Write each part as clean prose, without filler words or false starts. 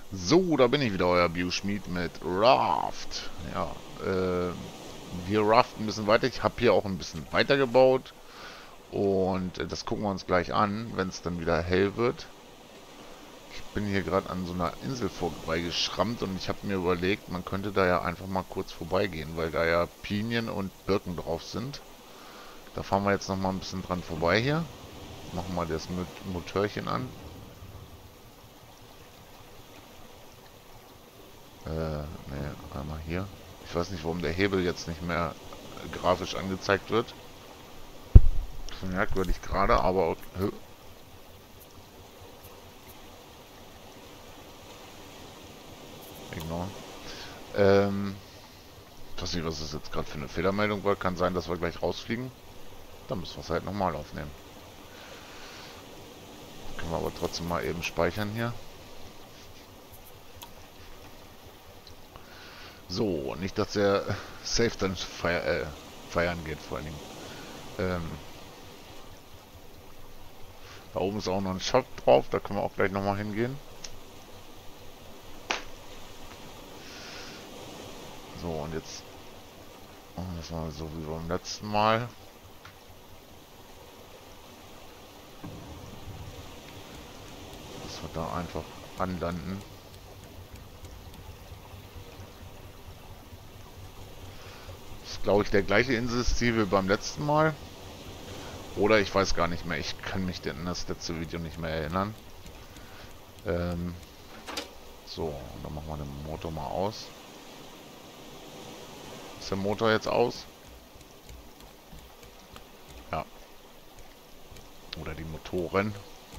So, da bin ich wieder, euer Bioschmied mit Raft. Ja, wir raften ein bisschen weiter. Ich habe hier auch ein bisschen weitergebaut. Und das gucken wir uns gleich an, wenn es dann wieder hell wird. Ich bin hier gerade an so einer Insel vorbeigeschrammt und ich habe mir überlegt, man könnte da ja einfach mal kurz vorbeigehen, weil da ja Pinien und Birken drauf sind. Da fahren wir jetzt noch mal ein bisschen dran vorbei hier. Machen wir das Motörchen an. Ne, einmal hier. Ich weiß nicht, warum der Hebel jetzt nicht mehr grafisch angezeigt wird. Das ist merkwürdig gerade, aber okay. Ignore. Ich weiß nicht, was das jetzt gerade für eine Fehlermeldung war. Kann sein, dass wir gleich rausfliegen. Dann müssen wir es halt nochmal aufnehmen. Können wir aber trotzdem mal eben speichern hier. So, nicht, dass der Safe dann feiern geht, vor allen Dingen. Ähm, Da oben ist auch noch ein Shop drauf, da können wir auch gleich nochmal hingehen. So, und jetzt machen wir das mal so wie beim letzten Mal. Dass wir da einfach anlanden. Das ist, glaube ich, der gleiche Inselstil wie beim letzten Mal. Oder ich weiß gar nicht mehr. Ich kann mich an das letzte Video nicht mehr erinnern. So, und dann machen wir den Motor mal aus. Ist der Motor jetzt aus? Ja. Oder die Motoren.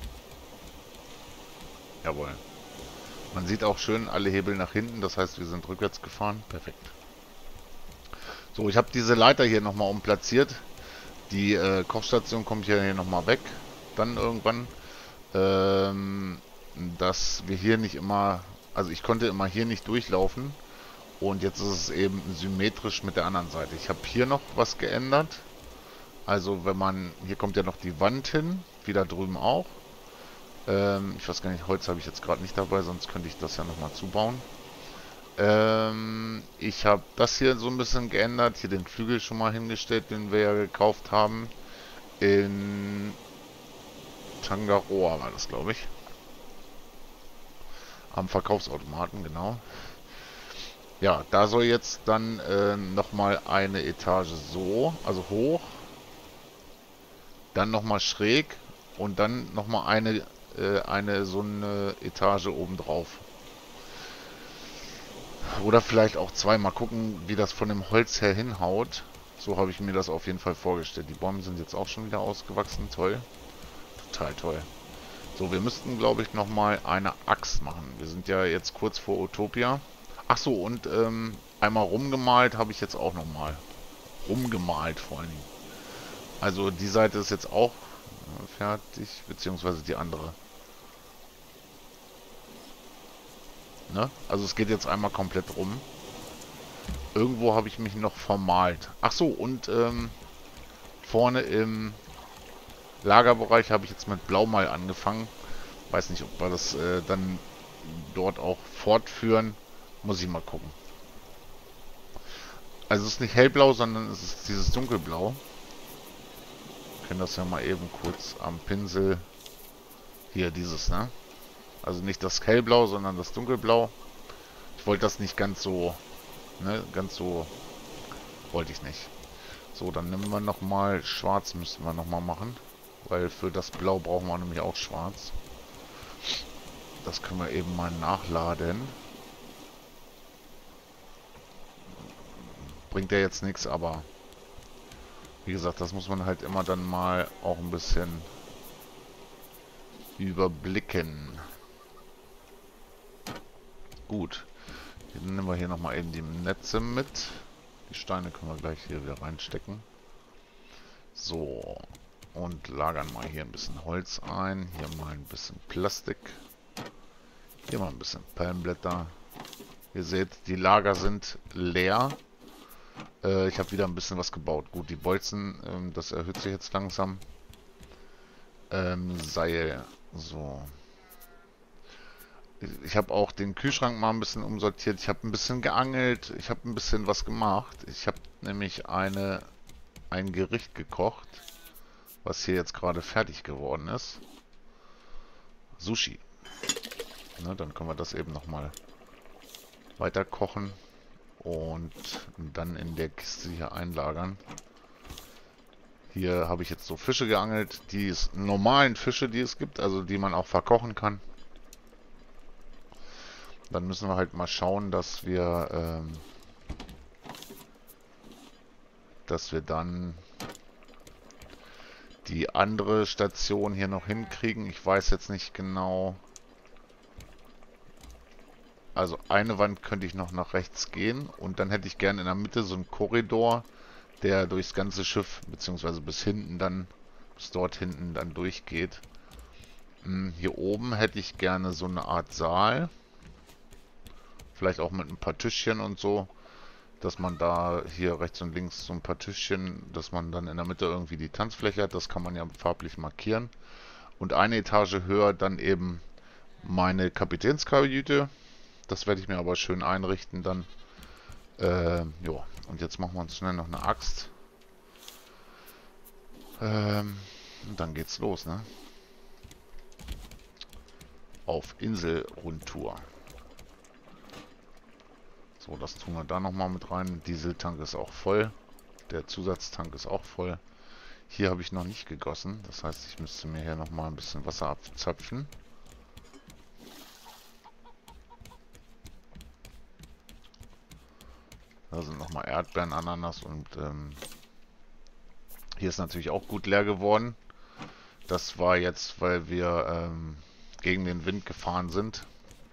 Jawohl. Man sieht auch schön alle Hebel nach hinten. Das heißt, wir sind rückwärts gefahren. Perfekt. So, ich habe diese Leiter hier nochmal umplatziert. Die Kochstation kommt hier nochmal weg. Dann irgendwann. Dass wir hier nicht immer... Also ich konnte immer hier nicht durchlaufen. Und jetzt ist es eben symmetrisch mit der anderen Seite. Ich habe hier noch was geändert. Also wenn man... Hier kommt ja noch die Wand hin. Wie da drüben auch. Ich weiß gar nicht, Holz habe ich jetzt gerade nicht dabei. Sonst könnte ich das ja nochmal zubauen. Ich habe das hier so ein bisschen geändert. Hier den Flügel schon mal hingestellt, den wir ja gekauft haben. In Tangaroa war das, glaube ich. Am Verkaufsautomaten, genau. Ja, da soll jetzt dann nochmal eine Etage so, also hoch. Dann nochmal schräg. Und dann nochmal eine so eine Etage oben drauf. Oder vielleicht auch zwei. Mal gucken, wie das von dem Holz her hinhaut. So habe ich mir das auf jeden Fall vorgestellt. Die Bäume sind jetzt auch schon wieder ausgewachsen. Toll. Total toll. So, wir müssten, glaube ich, nochmal eine Axt machen. Wir sind ja jetzt kurz vor Utopia. Ach so, und einmal rumgemalt habe ich jetzt auch nochmal. Rumgemalt vor allen Dingen. Also die Seite ist jetzt auch fertig, beziehungsweise die andere. Ne? Also es geht jetzt einmal komplett rum. Irgendwo habe ich mich noch vermalt. Ach so, und vorne im Lagerbereich habe ich jetzt mit Blau mal angefangen. Weiß nicht, ob wir das dann dort auch fortführen. Muss ich mal gucken. Also es ist nicht hellblau, sondern es ist dieses dunkelblau. Wir können das ja mal eben kurz am Pinsel. Hier, dieses, ne? Also nicht das hellblau, sondern das dunkelblau. Ich wollte das nicht ganz so, ne? Ganz so wollte ich nicht. So, dann nehmen wir nochmal schwarz, müssten wir nochmal machen. Weil für das Blau brauchen wir nämlich auch schwarz. Das können wir eben mal nachladen. Bringt ja jetzt nichts, aber wie gesagt, das muss man halt immer dann mal auch ein bisschen überblicken. Gut. Dann nehmen wir hier nochmal eben die Netze mit. Die Steine können wir gleich hier wieder reinstecken. So. Und lagern mal hier ein bisschen Holz ein. Hier mal ein bisschen Plastik. Hier mal ein bisschen Palmblätter. Ihr seht, die Lager sind leer. Ich habe wieder ein bisschen was gebaut. Gut, die Bolzen, das erhöht sich jetzt langsam. Seil. So. Ich habe auch den Kühlschrank mal ein bisschen umsortiert. Ich habe ein bisschen geangelt. Ich habe ein bisschen was gemacht. Ich habe nämlich ein Gericht gekocht, was hier jetzt gerade fertig geworden ist. Sushi. Ne, dann können wir das eben nochmal weiter kochen und dann in der Kiste hier einlagern. Hier habe ich jetzt so Fische geangelt, die normalen Fische, die es gibt, also die man auch verkochen kann. Dann müssen wir halt mal schauen, dass wir dann die andere Station hier noch hinkriegen. Ich weiß jetzt nicht genau. Also eine Wand könnte ich noch nach rechts gehen und dann hätte ich gerne in der Mitte so einen Korridor, der durchs ganze Schiff, beziehungsweise bis dort hinten dann durchgeht. Hier oben hätte ich gerne so eine Art Saal. Vielleicht auch mit ein paar Tischchen und so, dass man da hier rechts und links so ein paar Tischchen, dass man dann in der Mitte irgendwie die Tanzfläche hat. Das kann man ja farblich markieren. Und eine Etage höher dann eben meine Kapitänskajüte. Das werde ich mir aber schön einrichten dann. Ja, und jetzt machen wir uns schnell noch eine Axt. Und dann geht's los, ne? Auf Inselrundtour. So, das tun wir da nochmal mit rein. Dieseltank ist auch voll. Der Zusatztank ist auch voll. Hier habe ich noch nicht gegossen. Das heißt, ich müsste mir hier nochmal ein bisschen Wasser abzapfen. Da sind nochmal Erdbeeren, Ananas und hier ist natürlich auch gut leer geworden. Das war jetzt, weil wir gegen den Wind gefahren sind.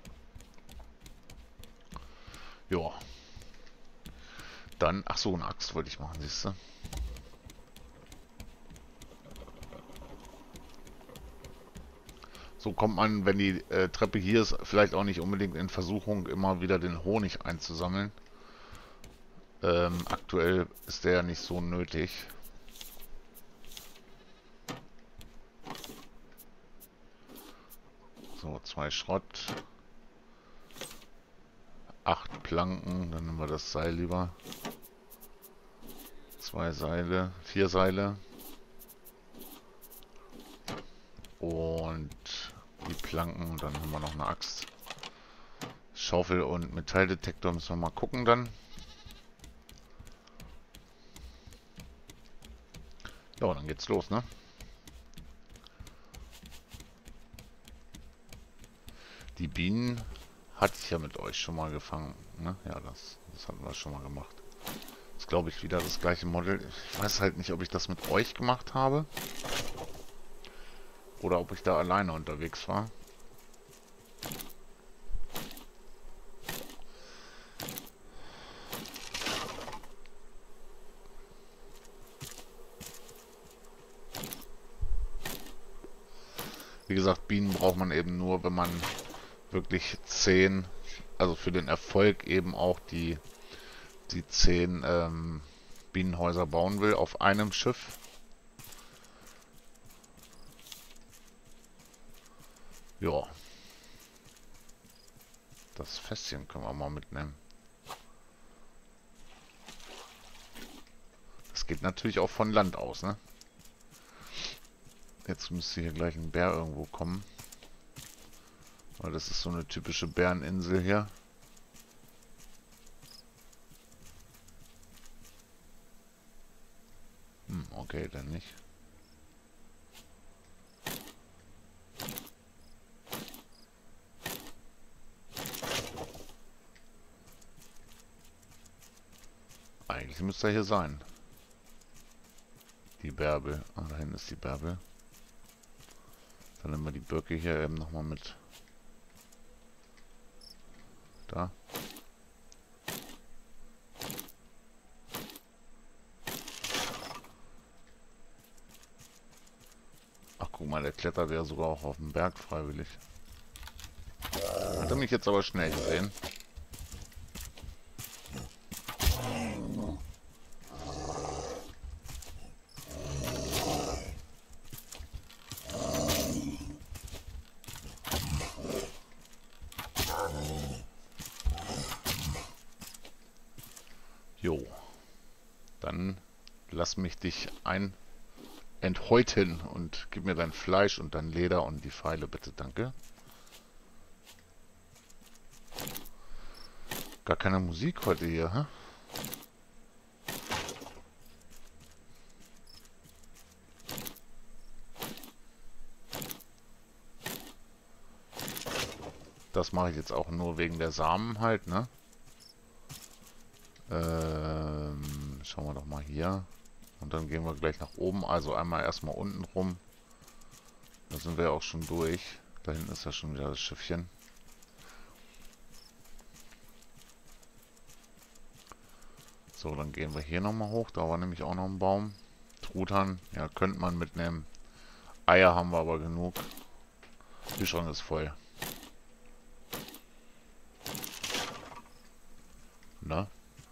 Ja. Dann, ach so, eine Axt wollte ich machen, siehst du. So kommt man, wenn die Treppe hier ist, vielleicht auch nicht unbedingt in Versuchung, immer wieder den Honig einzusammeln. Aktuell ist der ja nicht so nötig. So, 2 Schrott. 8 Planken, dann nehmen wir das Seil lieber. 2 Seile, 4 Seile. Und die Planken, dann haben wir noch eine Axt. Schaufel und Metalldetektor müssen wir mal gucken dann. Ja, dann geht's los, ne? Die Bienen hatte ich ja mit euch schon mal gefangen, ne? Ja, das hatten wir schon mal gemacht. Das ist, glaube ich, wieder das gleiche Modell. Ich weiß halt nicht, ob ich das mit euch gemacht habe. Oder ob ich da alleine unterwegs war. Wie gesagt, Bienen braucht man eben nur, wenn man wirklich 10, also für den Erfolg eben auch die 10 Bienenhäuser bauen will auf einem Schiff. Ja. Das Fässchen können wir mal mitnehmen. Das geht natürlich auch von Land aus, ne? Jetzt müsste hier gleich ein Bär irgendwo kommen. Weil das ist so eine typische Bäreninsel hier. Okay, dann nicht. Eigentlich müsste er hier sein. Die Bärbel. Ah, da hinten ist die Bärbel. Dann nehmen wir die Birke hier eben nochmal mit. Da. Ach, guck mal, der klettert ja sogar auch auf dem Berg freiwillig. Hat er mich jetzt aber schnell gesehen. Jo, dann lass mich dich enthäuten und gib mir dein Fleisch und dein Leder und die Pfeile bitte, danke. Gar keine Musik heute hier, hä? Das mache ich jetzt auch nur wegen der Samen halt, ne? Schauen wir doch mal hier. Und dann gehen wir gleich nach oben. Also einmal erstmal unten rum. Da sind wir ja auch schon durch. Da hinten ist ja schon wieder das Schiffchen. So, dann gehen wir hier nochmal hoch. Da war nämlich auch noch ein Baum. Truthahn, ja, könnte man mitnehmen. Eier haben wir aber genug. Kühlschrank ist voll. Ne?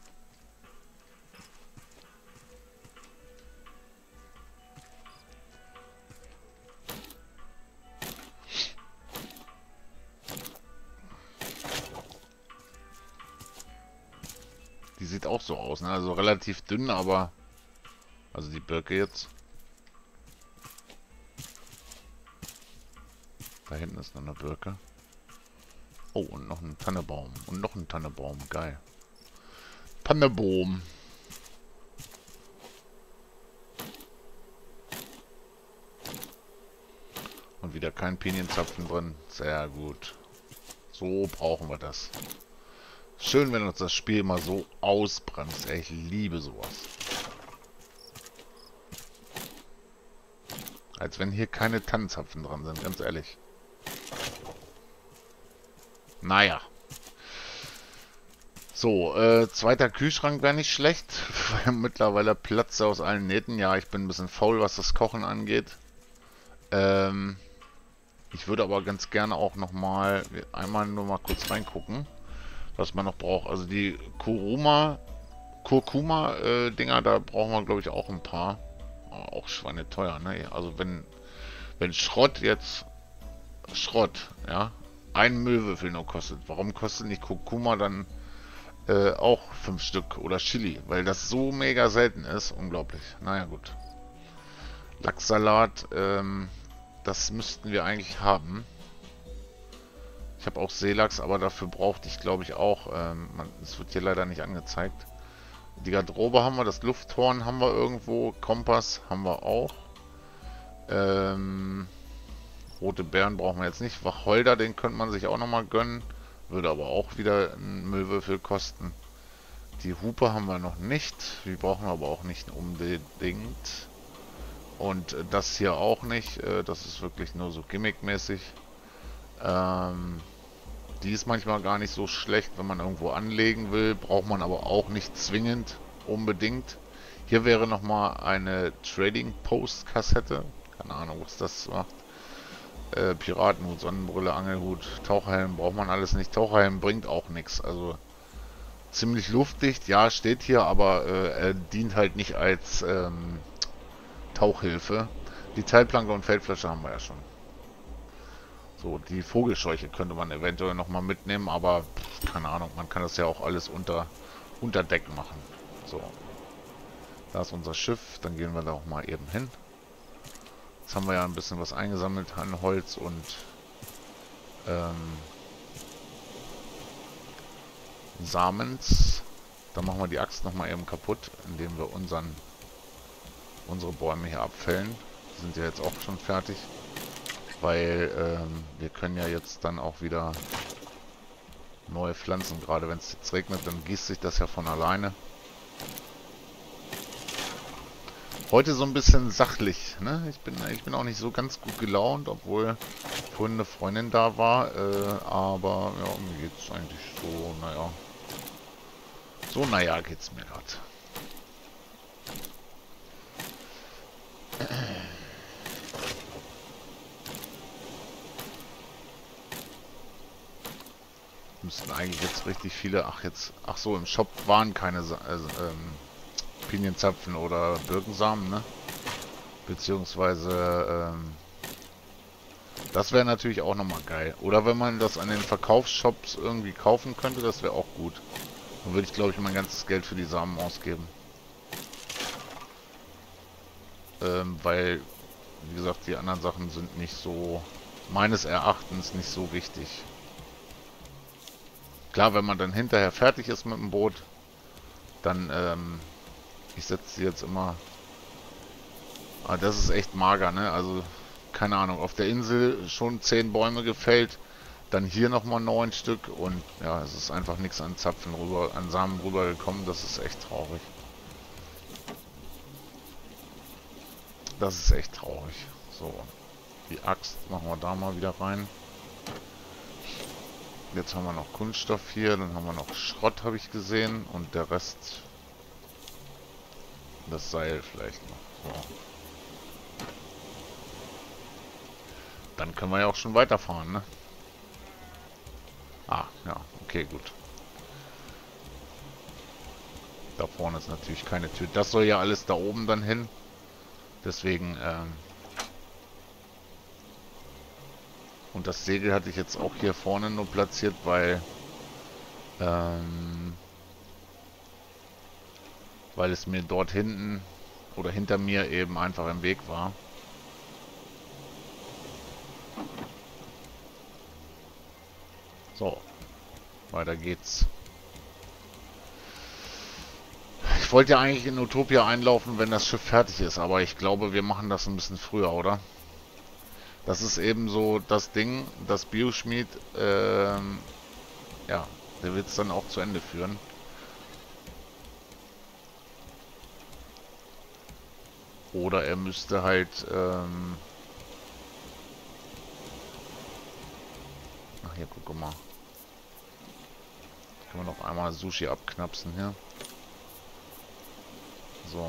Die sieht auch so aus, ne? Also relativ dünn, aber... Also die Birke jetzt. Da hinten ist noch eine Birke. Oh, und noch ein Tannebaum. Und noch ein Tannebaum. Geil. Tannebaum. Und wieder kein Pinienzapfen drin. Sehr gut. So brauchen wir das. Schön, wenn uns das Spiel mal so ausbremst. Ey, ich liebe sowas. Als wenn hier keine Tannenzapfen dran sind, ganz ehrlich. Naja. So, zweiter Kühlschrank wäre nicht schlecht, weil mittlerweile platzt er aus allen Nähten. Ja, ich bin ein bisschen faul, was das Kochen angeht. Ich würde aber ganz gerne auch nochmal einmal nur mal kurz reingucken, was man noch braucht. Also die Kurkuma-Dinger, da brauchen wir, glaube ich, auch ein paar. Auch schweineteuer, ne? Also wenn Schrott jetzt... Schrott, ja? Ein Müllwürfel nur kostet. Warum kostet nicht Kurkuma dann auch 5 Stück oder Chili? Weil das so mega selten ist. Unglaublich. Naja, gut. Lachssalat, das müssten wir eigentlich haben. Ich habe auch Seelachs, aber dafür brauchte ich, glaube ich, auch... es wird hier leider nicht angezeigt. Die Garderobe haben wir, das Lufthorn haben wir irgendwo, Kompass haben wir auch. Rote Beeren brauchen wir jetzt nicht. Wacholder, den könnte man sich auch nochmal gönnen. Würde aber auch wieder einen Müllwürfel kosten. Die Hupe haben wir noch nicht. Die brauchen wir aber auch nicht unbedingt. Und das hier auch nicht. Das ist wirklich nur so gimmickmäßig. Die ist manchmal gar nicht so schlecht, wenn man irgendwo anlegen will. Braucht man aber auch nicht zwingend unbedingt. Hier wäre nochmal eine Trading Post Kassette. Keine Ahnung, was das macht. Piratenhut, Sonnenbrille, Angelhut, Taucherhelm braucht man alles nicht. Taucherhelm bringt auch nichts. Also ziemlich luftdicht, ja, steht hier, aber er dient halt nicht als Tauchhilfe. Die Teilplanke und Feldflasche haben wir ja schon. So, die Vogelscheuche könnte man eventuell nochmal mitnehmen, aber keine Ahnung, man kann das ja auch alles unter Deck machen. So, da ist unser Schiff, dann gehen wir da auch mal eben hin. Jetzt haben wir ja ein bisschen was eingesammelt an Holz und Samens. Dann machen wir die Axt nochmal eben kaputt, indem wir unsere Bäume hier abfällen. Die sind ja jetzt auch schon fertig. Weil wir können ja jetzt dann auch wieder neue Pflanzen. Gerade wenn es jetzt regnet, dann gießt sich das ja von alleine. Heute so ein bisschen sachlich, ne? Ich bin auch nicht so ganz gut gelaunt, obwohl vorhin eine Freundin da war. Aber ja, mir geht's eigentlich so, naja. So, naja, geht's mir gerade. Müssten eigentlich jetzt richtig viele... Ach so, im Shop waren keine Pinienzapfen oder Birkensamen, ne? Beziehungsweise, das wäre natürlich auch nochmal geil. Oder wenn man das an den Verkaufsshops irgendwie kaufen könnte, das wäre auch gut. Dann würde ich, glaube ich, mein ganzes Geld für die Samen ausgeben. Weil, wie gesagt, die anderen Sachen sind nicht so, meines Erachtens, nicht so wichtig. Klar, wenn man dann hinterher fertig ist mit dem Boot, dann, ich setze sie jetzt immer... Ah, das ist echt mager, ne? Also, keine Ahnung, auf der Insel schon 10 Bäume gefällt, dann hier nochmal 9 Stück und ja, es ist einfach nichts an Zapfen rüber, an Samen rübergekommen, das ist echt traurig. Das ist echt traurig. So, die Axt machen wir da mal wieder rein. Jetzt haben wir noch Kunststoff hier, dann haben wir noch Schrott, habe ich gesehen, und der Rest, das Seil vielleicht noch. So. Dann können wir ja auch schon weiterfahren, ne? Ah, ja, okay, gut. Da vorne ist natürlich keine Tür. Das soll ja alles da oben dann hin. Deswegen, und das Segel hatte ich jetzt auch hier vorne nur platziert, weil, weil es mir dort hinten oder hinter mir eben einfach im Weg war. So, weiter geht's. Ich wollte ja eigentlich in Utopia einlaufen, wenn das Schiff fertig ist, aber ich glaube, wir machen das ein bisschen früher, oder? Das ist eben so das Ding, das Bioschmied, ja, der wird es dann auch zu Ende führen. Oder er müsste halt, ach hier, guck mal. Können wir noch einmal Sushi abknapsen hier. So.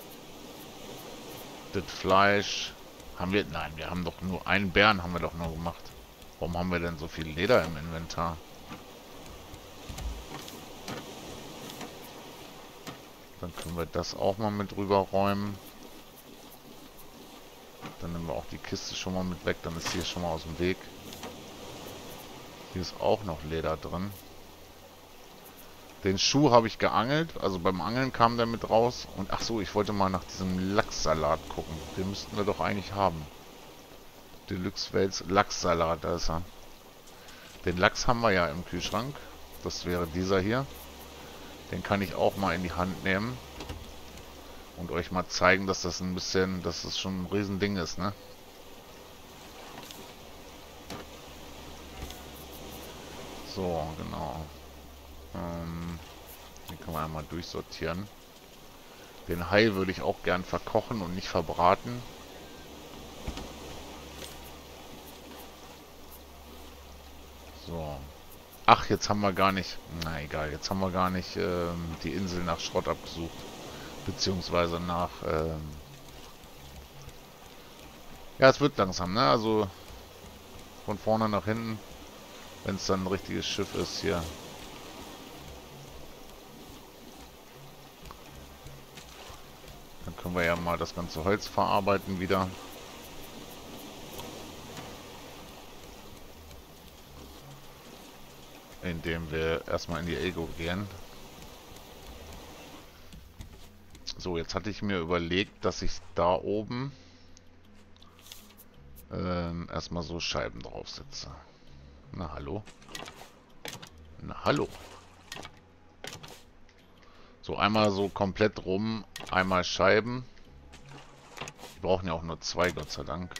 Das Fleisch. Haben wir... Nein, wir haben doch nur einen Bären haben wir doch nur gemacht. Warum haben wir denn so viel Leder im Inventar? Dann können wir das auch mal mit rüberräumen. Dann nehmen wir auch die Kiste schon mal mit weg. Dann ist hier schon mal aus dem Weg. Hier ist auch noch Leder drin. Den Schuh habe ich geangelt. Also beim Angeln kam der mit raus. Und ach so, ich wollte mal nach diesem Lachssalat gucken. Den müssten wir doch eigentlich haben. Deluxe Wels Lachssalat, da ist er. Den Lachs haben wir ja im Kühlschrank. Das wäre dieser hier. Den kann ich auch mal in die Hand nehmen. Und euch mal zeigen, dass das ein bisschen, dass das schon ein Riesending ist, ne? So, genau. Den kann man einmal durchsortieren. Den Hai würde ich auch gern verkochen und nicht verbraten. So. Ach, jetzt haben wir gar nicht... Na egal, jetzt haben wir gar nicht die Insel nach Schrott abgesucht. Beziehungsweise nach... ja, es wird langsam, ne? Also von vorne nach hinten. Wenn es dann ein richtiges Schiff ist hier. Dann können wir ja mal das ganze Holz verarbeiten wieder. Indem wir erstmal in die Ego gehen. So, jetzt hatte ich mir überlegt, dass ich da oben erstmal so Scheiben draufsetze. Na hallo? Na hallo? So, einmal so komplett rum, einmal Scheiben. Wir brauchen ja auch nur 2, Gott sei Dank.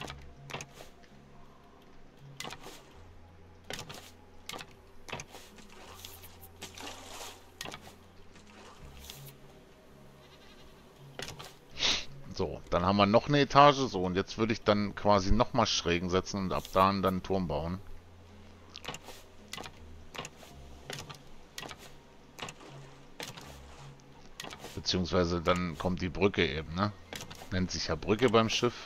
So, dann haben wir noch eine Etage. So, und jetzt würde ich dann quasi nochmal Schrägen setzen und ab da dann einen Turm bauen. Beziehungsweise dann kommt die Brücke eben, ne? Nennt sich ja Brücke beim Schiff.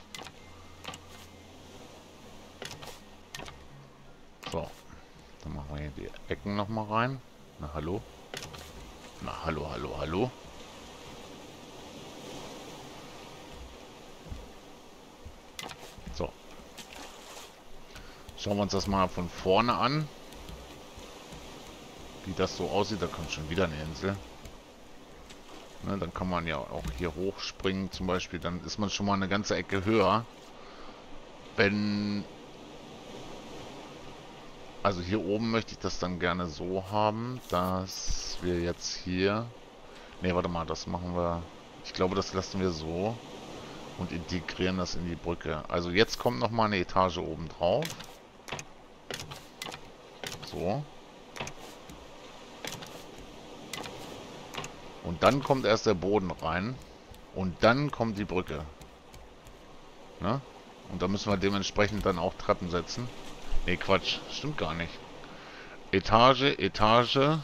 So, dann machen wir hier die Ecken nochmal rein. Na hallo? Na hallo, hallo, hallo? So. Schauen wir uns das mal von vorne an. wie das so aussieht. Da kommt schon wieder eine Insel. Ne, dann kann man ja auch hier hochspringen zum Beispiel. Dann ist man schon mal eine ganze Ecke höher. Wenn... Also hier oben möchte ich das dann gerne so haben, dass wir jetzt hier... Ne, warte mal, das machen wir... Ich glaube, das lassen wir so. Und integrieren das in die Brücke. Also jetzt kommt nochmal eine Etage oben drauf. So. Und dann kommt erst der Boden rein. Und dann kommt die Brücke. Ne? Und da müssen wir dementsprechend dann auch Treppen setzen. Ne, Quatsch. Stimmt gar nicht. Etage, Etage.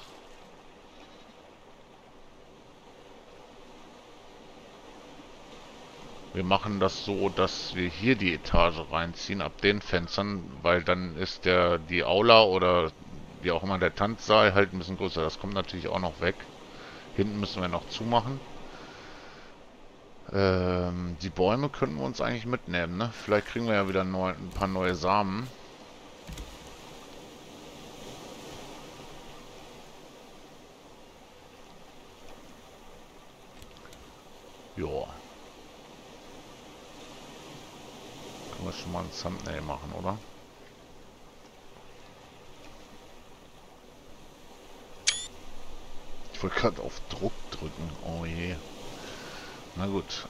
Wir machen das so, dass wir hier die Etage reinziehen, ab den Fenstern, weil dann ist die Aula oder wie auch immer der Tanzsaal halt ein bisschen größer. Das kommt natürlich auch noch weg. Hinten müssen wir noch zumachen. Die Bäume könnten wir uns eigentlich mitnehmen, ne? Vielleicht kriegen wir ja wieder ein paar neue Samen. Joa. Können wir schon mal ein Thumbnail machen, oder? Ich wollte gerade auf Druck drücken. Oh je. Na gut.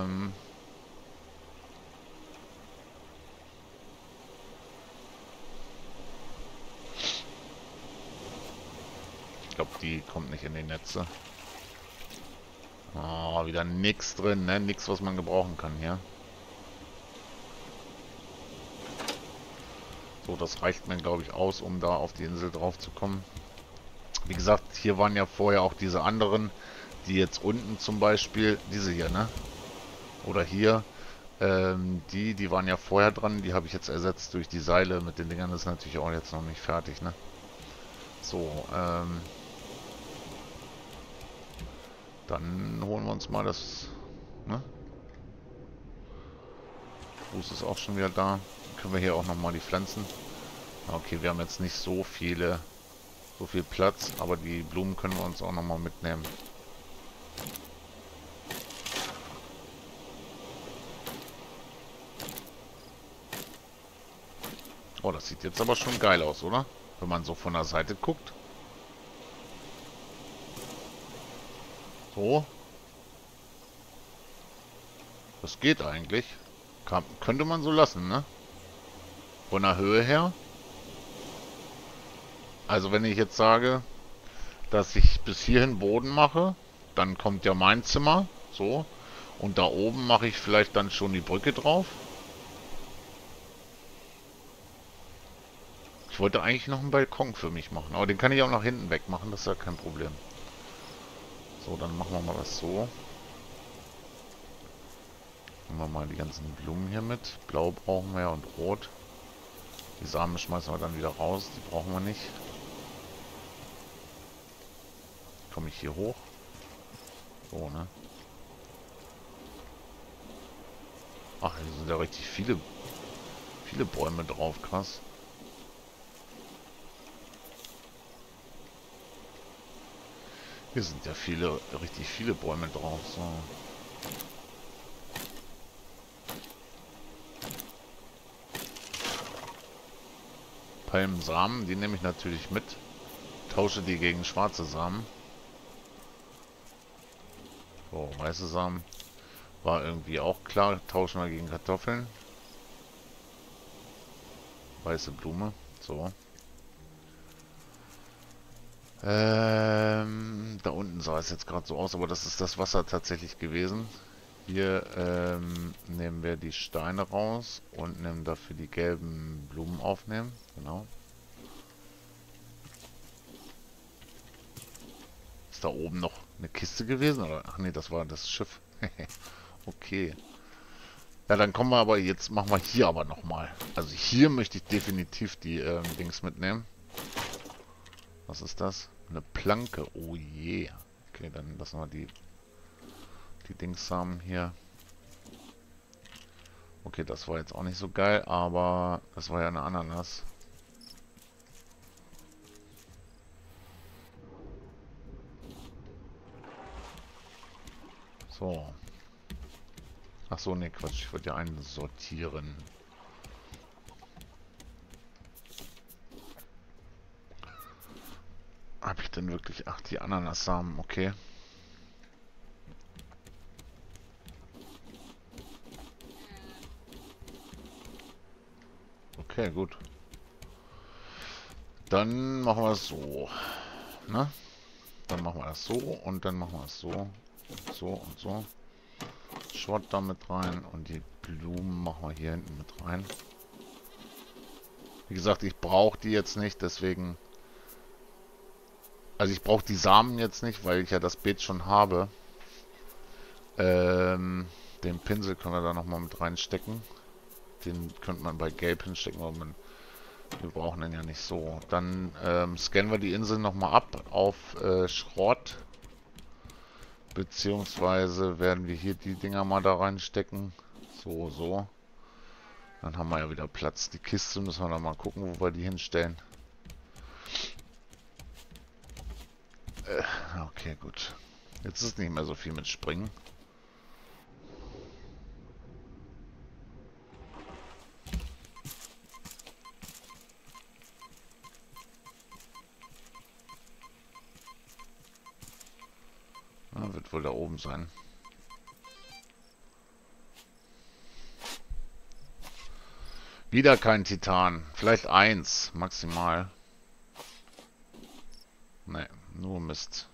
Ich glaube, die kommt nicht in die Netze. Oh, wieder nix drin, ne? Nix, was man gebrauchen kann hier. So, das reicht mir, glaube ich, aus, um da auf die Insel drauf zu kommen. Wie gesagt, hier waren ja vorher auch diese anderen, die jetzt unten zum Beispiel, diese hier, ne? Oder hier, die waren ja vorher dran, die habe ich jetzt ersetzt durch die Seile mit den Dingern. Das ist natürlich auch jetzt noch nicht fertig, ne? So, dann holen wir uns mal das, ne? Fuß ist auch schon wieder da. Dann können wir hier auch nochmal die Pflanzen. Okay, wir haben jetzt nicht so viel Platz, aber die Blumen können wir uns auch nochmal mitnehmen. Oh, das sieht jetzt aber schon geil aus, oder? Wenn man so von der Seite guckt. So. Das geht eigentlich. Könnte man so lassen, ne? Von der Höhe her. Also wenn ich jetzt sage, dass ich bis hierhin Boden mache, dann kommt ja mein Zimmer. So. Und da oben mache ich vielleicht dann schon die Brücke drauf. Ich wollte eigentlich noch einen Balkon für mich machen, aber den kann ich auch nach hinten weg machen, das ist ja kein Problem. So, dann machen wir mal das so. Nehmen wir mal die ganzen Blumen hier mit. Blau brauchen wir ja und Rot. Die Samen schmeißen wir dann wieder raus, die brauchen wir nicht. Komme ich hier hoch? So, ne? Ach, hier sind ja richtig viele Bäume drauf, krass. Hier sind ja richtig viele Bäume drauf, so. Palmsamen, die nehme ich natürlich mit. Tausche die gegen schwarze Samen. So, weiße Samen. War irgendwie auch klar. Tauschen wir gegen Kartoffeln. Weiße Blume. So. Da unten sah es jetzt gerade so aus, aber das ist das Wasser tatsächlich gewesen. Hier nehmen wir die Steine raus und nehmen dafür die gelben Blumen aufnehmen. Genau. Ist da oben noch eine Kiste gewesen? Oder? Ach nee, das war das Schiff. Okay. Ja, dann kommen wir aber, jetzt machen wir hier aber nochmal. Also hier möchte ich definitiv die Dings mitnehmen. Was ist das? Eine Planke. Oh je. Okay, dann lassen wir die Dingssamen hier. Okay, das war jetzt auch nicht so geil, aber das war ja eine Ananas. So. Ach so, ne, Quatsch. Ich wollte ja einsortieren. Habe ich denn wirklich... Ach, die Ananassamen, okay. Okay, gut. Dann machen wir es so. Ne? Dann machen wir das so und dann machen wir es so. Und so und so. Schrott da mit rein und die Blumen machen wir hier hinten mit rein. Wie gesagt, ich brauche die jetzt nicht, deswegen... Also ich brauche die Samen jetzt nicht, weil ich ja das Beet schon habe. Den Pinsel können wir da nochmal mit reinstecken. Den könnte man bei Gelb hinstecken, aber wir brauchen den ja nicht so. Dann scannen wir die Insel nochmal ab auf Schrott. Beziehungsweise werden wir hier die Dinger mal da reinstecken. So, so. Dann haben wir ja wieder Platz. Die Kiste müssen wir dann mal gucken, wo wir die hinstellen. Okay, gut. Jetzt ist nicht mehr so viel mit Springen. Ja, wird wohl da oben sein. Wieder kein Titan. Vielleicht eins, maximal. Ne, nur Mist.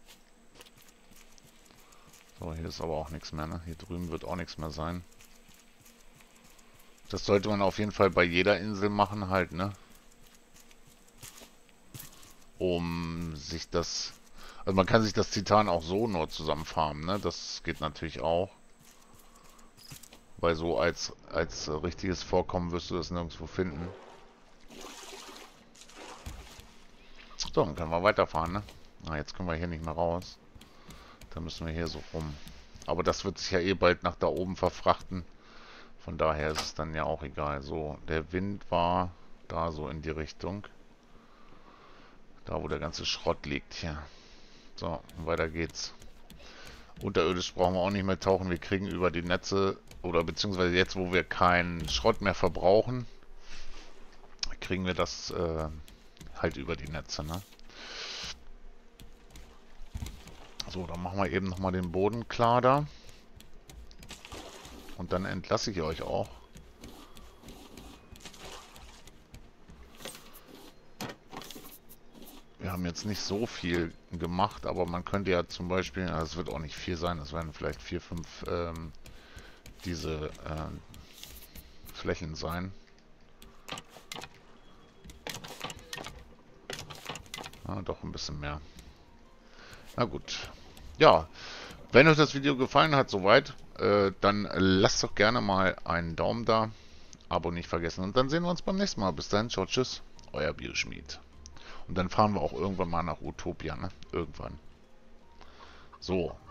So, hier ist aber auch nichts mehr, ne? Hier drüben wird auch nichts mehr sein. Das sollte man auf jeden Fall bei jeder Insel machen halt, ne? Um sich das... Also man kann sich das Titan auch so nur zusammenfarmen, ne? Das geht natürlich auch. Weil so als richtiges Vorkommen wirst du das nirgendwo finden. So, dann können wir weiterfahren, ne? Na, jetzt können wir hier nicht mehr raus. Dann müssen wir hier so rum. Aber das wird sich ja eh bald nach da oben verfrachten. Von daher ist es dann ja auch egal. So, der Wind war da so in die Richtung. Da, wo der ganze Schrott liegt hier. So, und weiter geht's. Unterirdisch brauchen wir auch nicht mehr tauchen. Wir kriegen über die Netze, oder beziehungsweise jetzt, wo wir keinen Schrott mehr verbrauchen, kriegen wir das halt über die Netze, ne? So, dann machen wir eben nochmal den Boden klar da. Und dann entlasse ich euch auch. Wir haben jetzt nicht so viel gemacht, aber man könnte ja zum Beispiel, also es wird auch nicht viel sein, es werden vielleicht 4, 5 diese Flächen sein. Ja, doch ein bisschen mehr. Na gut. Ja, wenn euch das Video gefallen hat soweit, dann lasst doch gerne mal einen Daumen da, Abo nicht vergessen und dann sehen wir uns beim nächsten Mal. Bis dahin, ciao, tschüss, euer Bioschmied. Und dann fahren wir auch irgendwann mal nach Utopia, ne? Irgendwann. So.